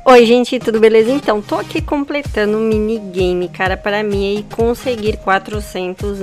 Oi gente, tudo beleza? Então, tô aqui completando um minigame, cara, para mim aí conseguir 400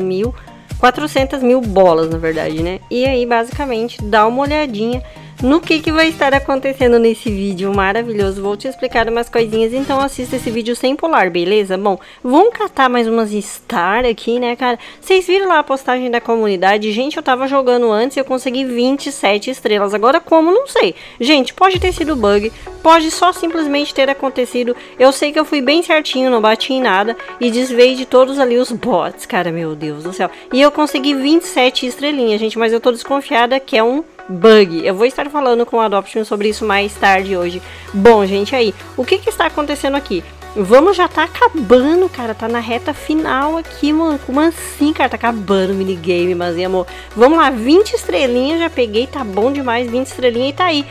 mil bolas, na verdade, né? E aí, basicamente, dá uma olhadinha no que vai estar acontecendo nesse vídeo maravilhoso. Vou te explicar umas coisinhas, então assista esse vídeo sem pular, beleza? Bom, vamos catar mais umas Star aqui, né, cara? Vocês viram lá a postagem da comunidade? Gente, eu tava jogando antes e eu consegui 27 estrelas. Agora como? Não sei. Gente, pode ter sido bug, pode só simplesmente ter acontecido. Eu sei que eu fui bem certinho, não bati em nada e desviei de todos ali os bots, cara, meu Deus do céu. E eu consegui 27 estrelinhas, gente, mas eu tô desconfiada que é um bug. Eu vou estar falando com o Adoption sobre isso mais tarde hoje. Bom, gente, aí, o que está acontecendo aqui? Vamos, já tá acabando, cara, tá na reta final aqui, mano. Como assim, cara? Tá acabando o minigame, mas, amor. Vamos lá, 20 estrelinhas, já peguei, tá bom demais, 20 estrelinhas e tá aí.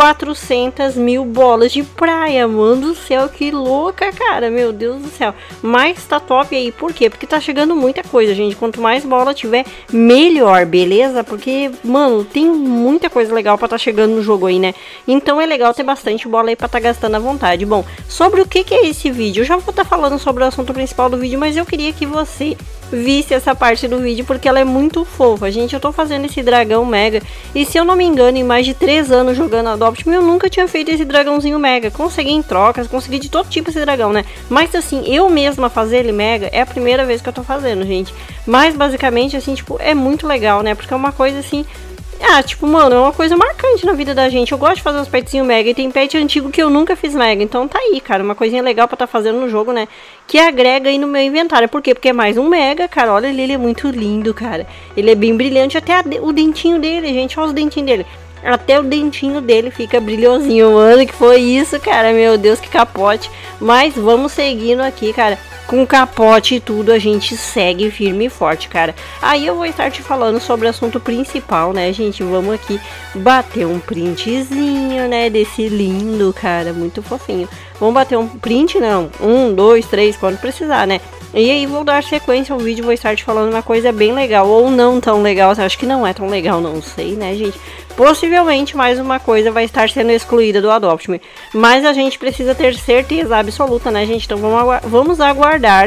400 mil bolas de praia, mano do céu, que louca, cara, meu Deus do céu. Mas tá top aí, por quê? Porque tá chegando muita coisa, gente, quanto mais bola tiver, melhor, beleza? Porque, mano, tem muita coisa legal pra tá chegando no jogo aí, né? Então é legal ter bastante bola aí pra tá gastando à vontade. Bom, sobre o que é esse vídeo, eu já vou tá falando sobre o assunto principal do vídeo, mas eu queria que você visse essa parte do vídeo, porque ela é muito fofa. Gente, eu tô fazendo esse dragão mega, e se eu não me engano, em mais de 3 anos jogando Adopt Me, eu nunca tinha feito esse dragãozinho mega. Consegui em trocas, consegui de todo tipo esse dragão, né? Mas assim, eu mesma fazer ele mega é a primeira vez que eu tô fazendo, gente. Mas basicamente, assim, tipo, é muito legal, né? Porque é uma coisa assim... tipo, mano, é uma coisa marcante na vida da gente. Eu gosto de fazer uns petzinhos mega e tem pet antigo que eu nunca fiz mega. Então tá aí, cara, uma coisinha legal pra tá fazendo no jogo, né? Que agrega aí no meu inventário. Por quê? Porque é mais um mega, cara. Olha ele é muito lindo, cara. Ele é bem brilhante, até o dentinho dele, gente. Olha os dentinhos dele. Até o dentinho dele fica brilhosinho, mano. Que foi isso, cara? Meu Deus, que capote. Mas vamos seguindo aqui, cara. Com capote e tudo, a gente segue firme e forte, cara. Aí eu vou estar te falando sobre o assunto principal, né, gente? Vamos aqui bater um printzinho, né, desse lindo, cara, muito fofinho. Vamos bater um print, não, 1, 2, 3, quando precisar, né? E aí vou dar sequência ao vídeo, vou estar te falando uma coisa bem legal, ou não tão legal, acho que não é tão legal, não sei, né, gente? Possivelmente mais uma coisa vai estar sendo excluída do Adopt Me, mas a gente precisa ter certeza absoluta, né, gente? Então vamos aguardar,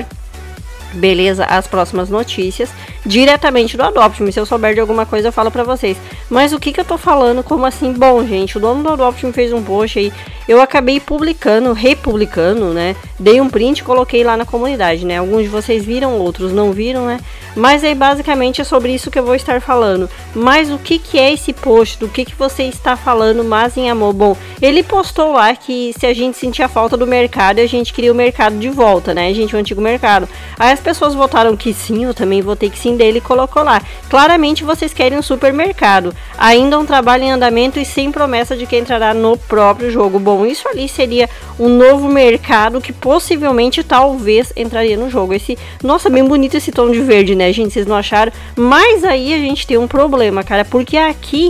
beleza, as próximas notícias diretamente do Adopt Me. Se eu souber de alguma coisa eu falo pra vocês. Mas o que eu tô falando, como assim? Bom, gente, o dono do Adopt Me fez um post aí, eu acabei republicando, né? Dei um print e coloquei lá na comunidade, né? Alguns de vocês viram, outros não viram, né? Mas aí basicamente é sobre isso que eu vou estar falando. Mas o que é esse post? Do que você está falando, mas em amor? Bom, ele postou lá que se a gente sentia falta do mercado, a gente queria o mercado de volta, né, gente? O antigo mercado. Aí as pessoas votaram que sim, eu também votei que sim dele e colocou lá. Claramente vocês querem um supermercado. Ainda um trabalho em andamento e sem promessa de que entrará no próprio jogo. Bom, isso ali seria um novo mercado que possivelmente, talvez, entraria no jogo. Nossa, bem bonito esse tom de verde, né, gente? Vocês não acharam? Mas aí a gente tem um problema, cara, porque aqui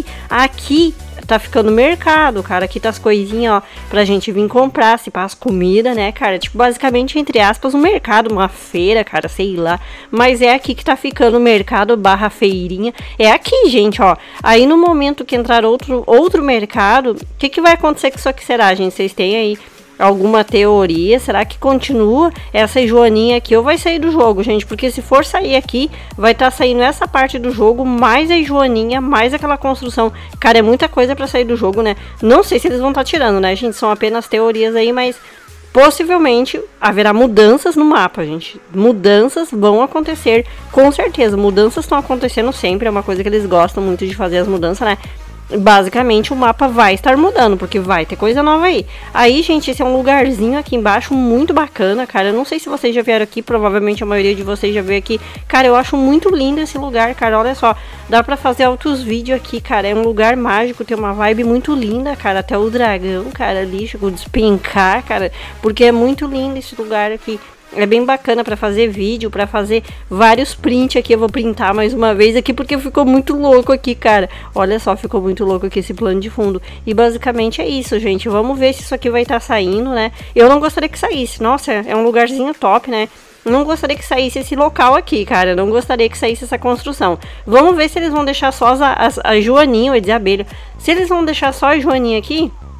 tá ficando mercado, cara. Aqui tá as coisinhas, ó, pra gente vir comprar, se passa comida, né, cara? Tipo, basicamente, entre aspas, um mercado, uma feira, cara, sei lá. Mas é aqui que tá ficando o mercado / feirinha. É aqui, gente, ó. Aí no momento que entrar outro mercado, o que vai acontecer com isso aqui será, gente? Vocês têm aí alguma teoria? Será que continua essa Joaninha aqui ou vai sair do jogo, gente? Porque se for sair aqui, vai estar saindo essa parte do jogo, mais a Joaninha, mais aquela construção. Cara, é muita coisa pra sair do jogo, né? Não sei se eles vão estar tirando, né, gente? São apenas teorias aí, mas possivelmente haverá mudanças no mapa, gente. Mudanças vão acontecer, com certeza. Mudanças estão acontecendo sempre, é uma coisa que eles gostam muito de fazer, as mudanças, né? Basicamente o mapa vai estar mudando, porque vai ter coisa nova aí. Aí, gente, esse é um lugarzinho aqui embaixo muito bacana, cara. Eu não sei se vocês já vieram aqui, provavelmente a maioria de vocês já veio aqui. Cara, eu acho muito lindo esse lugar, cara. Olha só, dá pra fazer altos vídeos aqui, cara. É um lugar mágico, tem uma vibe muito linda, cara. Até o dragão, cara, ali, chegou a despencar, cara, porque é muito lindo esse lugar aqui. É bem bacana pra fazer vídeo, pra fazer vários prints aqui. Eu vou printar mais uma vez aqui porque ficou muito louco aqui, cara. Olha só, ficou muito louco aqui esse plano de fundo. E basicamente é isso, gente. Vamos ver se isso aqui vai estar saindo, né? Eu não gostaria que saísse. Nossa, é um lugarzinho top, né? Não gostaria que saísse esse local aqui, cara. Não gostaria que saísse essa construção. Vamos ver se eles vão deixar só a Joaninha, eu ia dizer abelha. Se eles vão deixar só a Joaninha aqui,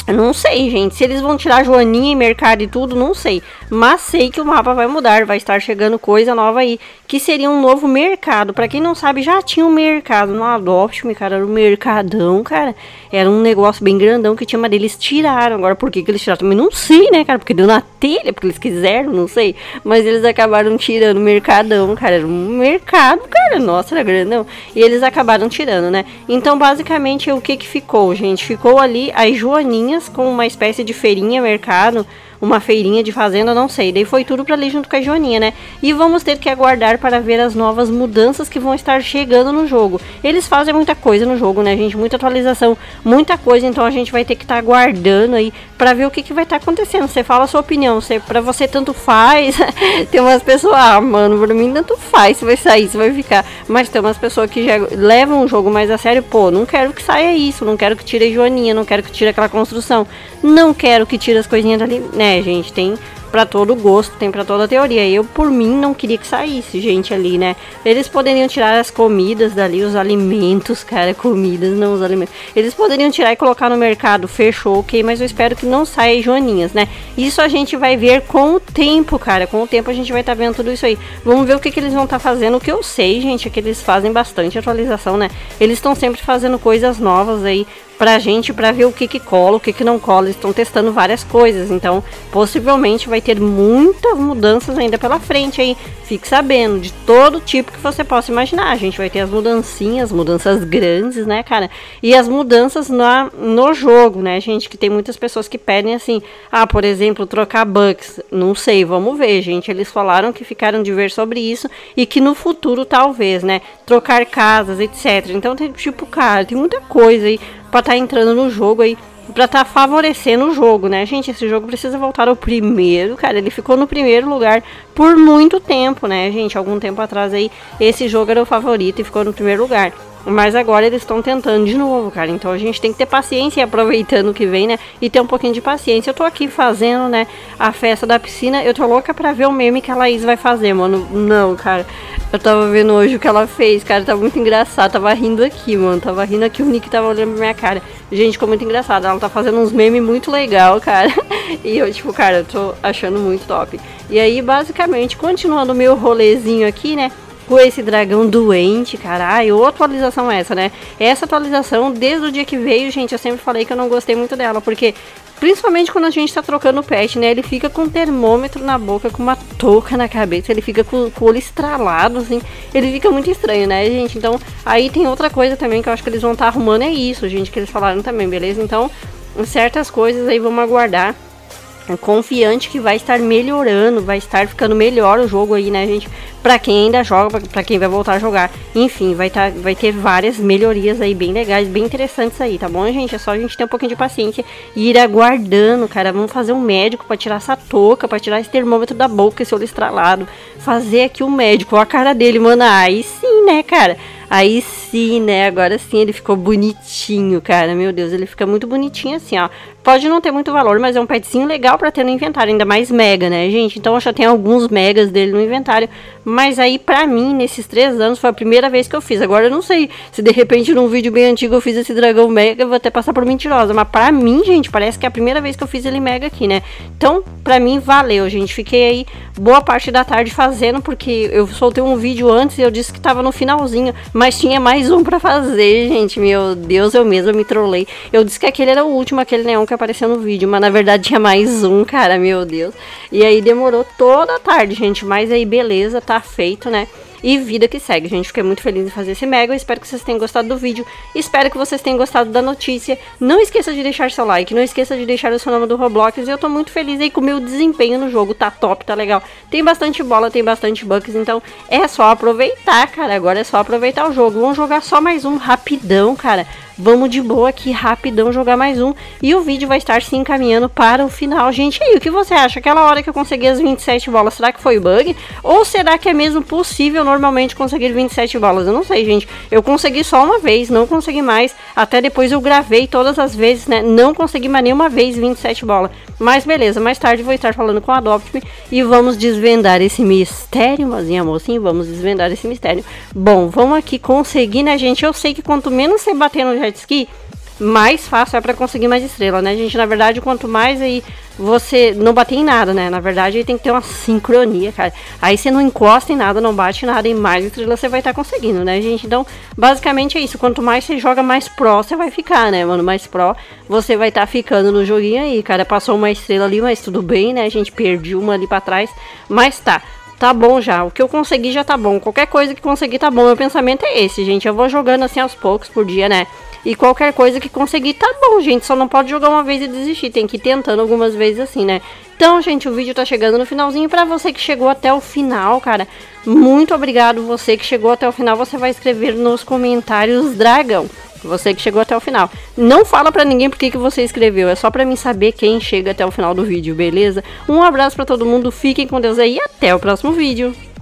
Eu não sei, gente. Se eles vão tirar Joaninha e mercado e tudo, não sei. Mas sei que o mapa vai mudar. Vai estar chegando coisa nova aí. Que seria um novo mercado. Pra quem não sabe, já tinha um mercado no Adopt-me, cara. Era um mercadão, cara. Era um negócio bem grandão que tinha, mas eles tiraram. Agora, por que eles tiraram? Também não sei, né, cara? Porque deu na telha, porque eles quiseram, não sei. Mas eles acabaram tirando o mercadão, cara. Era um mercado, cara. Nossa, era grandão. E eles acabaram tirando, né? Então, basicamente, o que ficou, gente? Ficou ali as Joaninhas com uma espécie de feirinha, mercado, uma feirinha de fazenda, não sei. Daí foi tudo pra ali junto com a Joaninha, né? E vamos ter que aguardar para ver as novas mudanças que vão estar chegando no jogo. Eles fazem muita coisa no jogo, né, gente? Muita atualização, muita coisa. Então a gente vai ter que estar aguardando aí pra ver o que vai estar acontecendo. Você fala a sua opinião. Pra você tanto faz. Tem umas pessoas, mano, pra mim tanto faz se vai sair, se vai ficar. Mas tem umas pessoas que já levam o jogo mais a sério. Pô, não quero que saia isso. Não quero que tire a Joaninha. Não quero que tire aquela construção. Não quero que tire as coisinhas dali, né, gente? Tem pra todo gosto, tem pra toda teoria. Eu, por mim, não queria que saísse, gente, ali, né? Eles poderiam tirar as comidas dali, os alimentos, cara, comidas, não os alimentos. Eles poderiam tirar e colocar no mercado, fechou, ok, mas eu espero que não saia Joaninhas, né? Isso a gente vai ver com o tempo, cara, com o tempo a gente vai estar vendo tudo isso aí. Vamos ver o que eles vão estar fazendo. O que eu sei, gente, é que eles fazem bastante atualização, né? Eles estão sempre fazendo coisas novas aí pra gente, pra ver o que cola, o que não cola. Eles estão testando várias coisas, então possivelmente vai ter muitas mudanças ainda pela frente aí. Fique sabendo, de todo tipo que você possa imaginar. A gente vai ter as mudancinhas, mudanças grandes, né, cara? E as mudanças no jogo, né, gente? Que tem muitas pessoas que pedem assim, por exemplo, trocar bugs. Não sei, vamos ver, gente. Eles falaram que ficaram de ver sobre isso e que no futuro talvez, né, trocar casas, etc. Então tem tipo, cara, tem muita coisa aí pra estar entrando no jogo aí, pra estar favorecendo o jogo, né, gente? Esse jogo precisa voltar ao primeiro, cara. Ele ficou no primeiro lugar por muito tempo, né, gente? Algum tempo atrás aí, esse jogo era o favorito e ficou no primeiro lugar. Mas agora eles estão tentando de novo, cara. Então a gente tem que ter paciência e aproveitando o que vem, né? E ter um pouquinho de paciência. Eu tô aqui fazendo, né, a festa da piscina. Eu tô louca pra ver o meme que a Laís vai fazer, mano. Não, cara. Eu tava vendo hoje o que ela fez, cara. Tá muito engraçado. Tava rindo aqui, mano. Tava rindo aqui. O Nick tava olhando pra minha cara. Gente, ficou muito engraçado. Ela tá fazendo uns memes muito legal, cara. E eu, tipo, cara, eu tô achando muito top. E aí, basicamente, continuando o meu rolezinho aqui, né? Com esse dragão doente, caralho. Outra atualização essa, né? Essa atualização, desde o dia que veio, gente, eu sempre falei que eu não gostei muito dela, porque principalmente quando a gente tá trocando o pet, né? Ele fica com um termômetro na boca, com uma touca na cabeça, ele fica com o olho estralado, assim. Ele fica muito estranho, né, gente? Então, aí tem outra coisa também que eu acho que eles vão estar arrumando, é isso, gente, que eles falaram também, beleza? Então, certas coisas aí vamos aguardar. Confiante que vai estar melhorando, vai estar ficando melhor o jogo aí, né, gente? Pra quem ainda joga, pra quem vai voltar a jogar. Enfim, vai ter várias melhorias aí bem legais, bem interessantes aí, tá bom, gente? É só a gente ter um pouquinho de paciência e ir aguardando, cara. Vamos fazer um médico pra tirar essa touca, pra tirar esse termômetro da boca, esse olho estralado. Fazer aqui o médico, ó a cara dele, mano. Aí sim, né, cara? Aí sim, né? Agora sim ele ficou bonitinho, cara. Meu Deus, ele fica muito bonitinho assim, ó. Pode não ter muito valor, mas é um petzinho legal pra ter no inventário. Ainda mais mega, né, gente? Então eu já tenho alguns megas dele no inventário. Mas aí, pra mim, nesses 3 anos, foi a primeira vez que eu fiz. Agora eu não sei se de repente num vídeo bem antigo eu fiz esse dragão mega, eu vou até passar por mentirosa. Mas pra mim, gente, parece que é a primeira vez que eu fiz ele mega aqui, né? Então, pra mim, valeu, gente. Fiquei aí boa parte da tarde fazendo, porque eu soltei um vídeo antes e eu disse que tava no finalzinho. Mas tinha mais um pra fazer, gente. Meu Deus, eu mesma me trolei. Eu disse que aquele era o último, aquele neon que apareceu no vídeo. Mas na verdade tinha mais um, cara, meu Deus. E aí demorou toda a tarde, gente. Mas aí, beleza, tá feito, né? E vida que segue, gente. Fiquei muito feliz em fazer esse mega. Eu espero que vocês tenham gostado do vídeo. Espero que vocês tenham gostado da notícia. Não esqueça de deixar seu like. Não esqueça de deixar o seu nome do Roblox. E eu tô muito feliz aí com o meu desempenho no jogo. Tá top, tá legal. Tem bastante bola, tem bastante bugs. Então é só aproveitar, cara. Agora é só aproveitar o jogo. Vamos jogar só mais um rapidão, cara. Vamos de boa aqui, rapidão, jogar mais um. E o vídeo vai estar se encaminhando para o final. Gente, e aí, o que você acha? Aquela hora que eu consegui as 27 bolas, será que foi bug? Ou será que é mesmo possível normalmente conseguir 27 bolas? Eu não sei, gente. Eu consegui só uma vez, não consegui mais. Até depois eu gravei todas as vezes, né? Não consegui mais nenhuma vez 27 bolas. Mas beleza, mais tarde vou estar falando com a Adopt-me e vamos desvendar esse mistério, mozinha, mocinho. Vamos desvendar esse mistério. Bom, vamos aqui conseguir, né, gente? Eu sei que quanto menos você bater no jet ski, mais fácil é pra conseguir mais estrela, né, gente? Na verdade, quanto mais aí você não bater em nada, né? Na verdade, aí tem que ter uma sincronia, cara. Aí você não encosta em nada, não bate em nada, e mais estrelas você vai estar conseguindo, né, gente? Então, basicamente é isso. Quanto mais você joga, mais pró você vai ficar, né, mano? Mais pró você vai estar ficando no joguinho aí, cara. Passou uma estrela ali, mas tudo bem, né, gente? Perdi uma ali pra trás, mas tá bom já. O que eu consegui já tá bom. Qualquer coisa que conseguir tá bom. Meu pensamento é esse, gente. Eu vou jogando assim aos poucos por dia, né? E qualquer coisa que conseguir tá bom, gente. Só não pode jogar uma vez e desistir. Tem que ir tentando algumas vezes assim, né? Então, gente, o vídeo tá chegando no finalzinho. Pra você que chegou até o final, cara, muito obrigado. Você que chegou até o final, você vai escrever nos comentários dragão. Você que chegou até o final. Não fala pra ninguém por que você escreveu. É só pra mim saber quem chega até o final do vídeo, beleza? Um abraço pra todo mundo. Fiquem com Deus aí e até o próximo vídeo.